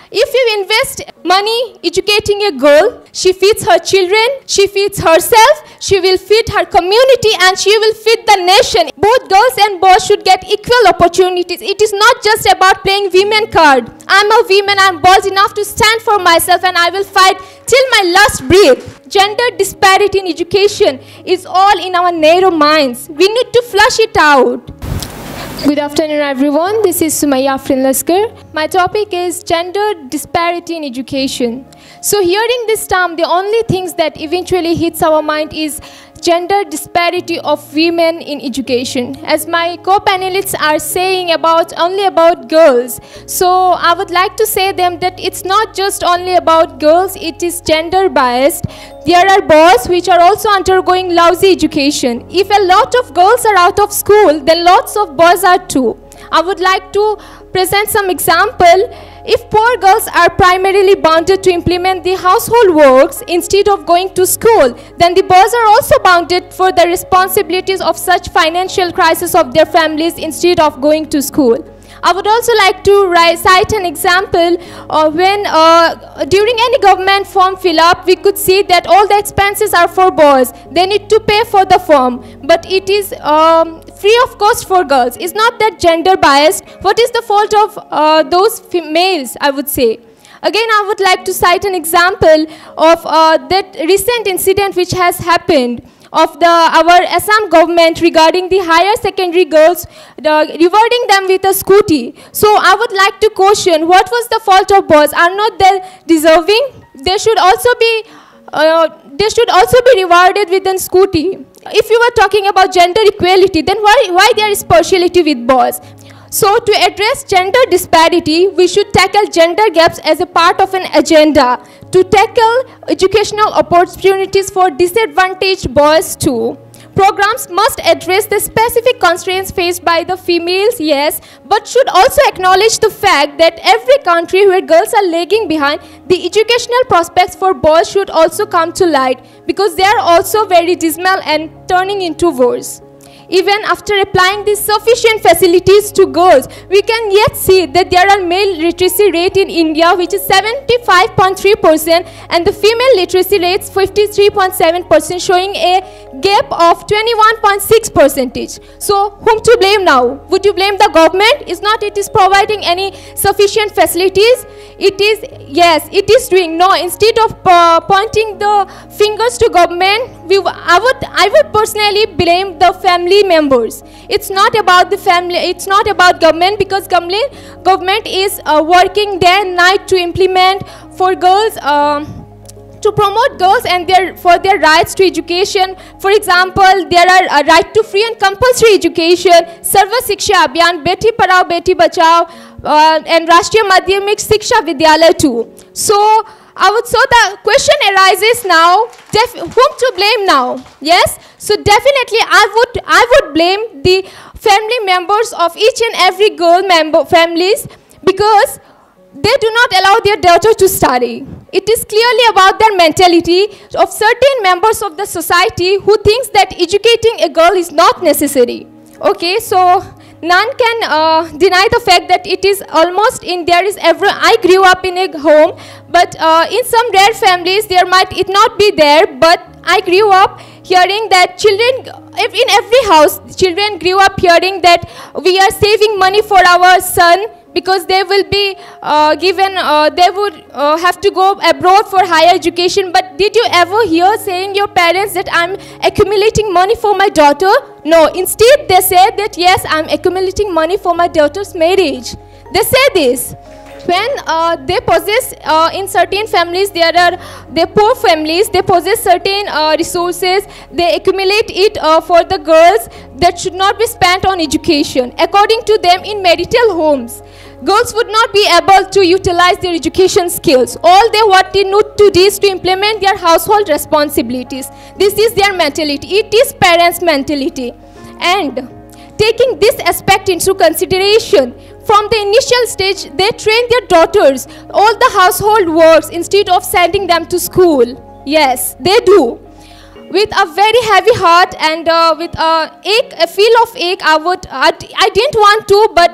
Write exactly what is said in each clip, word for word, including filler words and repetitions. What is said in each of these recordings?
If you invest money educating a girl, she feeds her children, she feeds herself, she will feed her community, and she will feed the nation. Both girls and boys should get equal opportunities. It is not just about playing women card. I'm a woman, I'm bold enough to stand for myself, and I will fight till my last breath. Gender disparity in education is all in our narrow minds. We need to flush it out. Good afternoon, everyone. This is Sumaya Afrin-Laskar. My topic is gender disparity in education. So hearing this term, the only things that eventually hits our mind is gender disparity of women in education. As my co-panelists are saying about only about girls, so I would like to say them that it's not just only about girls, it is gender biased. There are boys which are also undergoing lousy education. If a lot of girls are out of school, then lots of boys are too. I would like to present some example. If poor girls are primarily bounded to implement the household works instead of going to school, then the boys are also bounded for the responsibilities of such financial crisis of their families instead of going to school. I would also like to cite an example of when uh, during any government form fill-up, we could see that all the expenses are for boys. They need to pay for the form, but it is um, free of cost for girls. Is not that gender biased? What is the fault of uh, those males, I would say? Again, I would like to cite an example of uh, that recent incident which has happened of the our Assam government regarding the higher secondary girls, the, rewarding them with a scooty. So I would like to question, what was the fault of boys? Are not they deserving? They should also be uh, they should also be rewarded with a scooty. If you were talking about gender equality, then why why there is partiality with boys? So to address gender disparity, we should tackle gender gaps as a part of an agenda to tackle educational opportunities for disadvantaged boys too. Programs must address the specific constraints faced by the females, yes, but should also acknowledge the fact that every country where girls are lagging behind, the educational prospects for boys should also come to light, because they are also very dismal and turning into worse. Even after applying these sufficient facilities to girls, we can yet see that there are male literacy rate in India which is seventy-five point three percent and the female literacy rates fifty-three point seven percent, showing a gap of twenty-one point six percentage. So whom to blame now? Would you blame the government? Is not it is providing any sufficient facilities? It is, yes, it is doing. No, instead of uh, pointing the fingers to government, we, I would I would personally blame the family members. It's not about the family, it's not about government, because government government is uh, working day and night to implement for girls, uh, to promote girls and their for their rights to education. For example, there are a right to free and compulsory education, Sarva Shiksha Abhiyan, Beti Padhao Beti Bachao, uh, and Rashtriya Madhyamik Shiksha Vidyalaya too. So I would, so the question arises now, def, whom to blame now? Yes, so definitely I would I would blame the family members of each and every girl member families, because they do not allow their daughter to study. It is clearly about their mentality of certain members of the society who thinks that educating a girl is not necessary. Okay, so none can uh, deny the fact that it is almost in there is every. I grew up in a home, but uh, in some rare families there might it not be there. But I grew up hearing that children in every house, children grew up hearing that we are saving money for our son, because they will be uh, given, uh, they would uh, have to go abroad for higher education. But did you ever hear saying your parents that I'm accumulating money for my daughter? No, instead they say that yes, I'm accumulating money for my daughter's marriage. They say this. When uh, they possess, uh, in certain families, there are, they poor families, they possess certain uh, resources, they accumulate it uh, for the girls that should not be spent on education. According to them, in marital homes, girls would not be able to utilize their education skills. All they what they need to do is to implement their household responsibilities. This is their mentality. It is parents' mentality. And taking this aspect into consideration, from the initial stage, they train their daughters all the household works instead of sending them to school. Yes, they do. With a very heavy heart and uh, with a ache, a feel of ache, I would, I, I didn't want to, but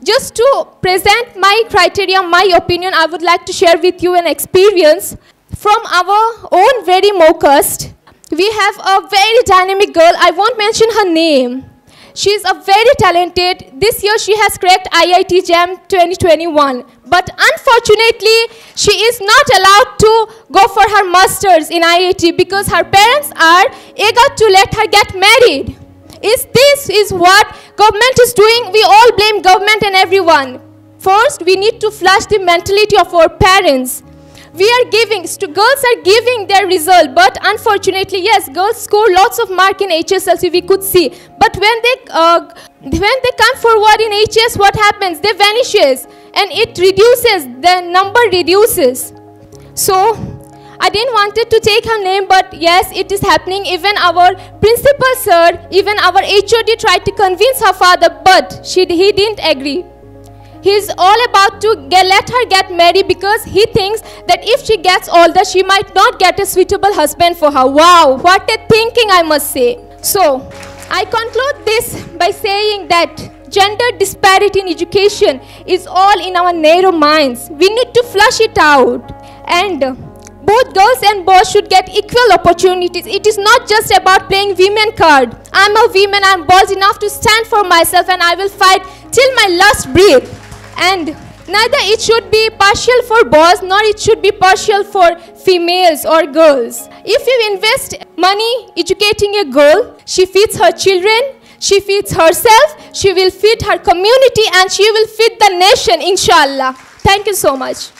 Just to present my criteria, my opinion, I would like to share with you an experience from our own very Mocust. We have a very dynamic girl. I won't mention her name. She is a very talented. This year she has cracked I I T JAM twenty twenty-one. But unfortunately, she is not allowed to go for her masters in I I T because her parents are eager to let her get married. Is this is what government is doing? We all blame government and everyone. First, we need to flush the mentality of our parents. We are giving, girls are giving their result, but unfortunately, yes, girls score lots of mark in H S L C, we could see. But when they, uh, when they come forward in H S, what happens? They vanishes, and it reduces, the number reduces. So, I didn't wanted to take her name, but yes, it is happening. Even our principal sir, even our H O D tried to convince her father, but she, he didn't agree. He's all about to get, let her get married because he thinks that if she gets older, she might not get a suitable husband for her. Wow, what a thinking, I must say. So, I conclude this by saying that gender disparity in education is all in our narrow minds. We need to flush it out. And both girls and boys should get equal opportunities. It is not just about playing women card. I'm a woman, I'm bold enough to stand for myself, and I will fight till my last breath. And neither it should be partial for boys, nor it should be partial for females or girls. If you invest money educating a girl, she feeds her children, she feeds herself, she will feed her community, and she will feed the nation, inshallah. Thank you so much.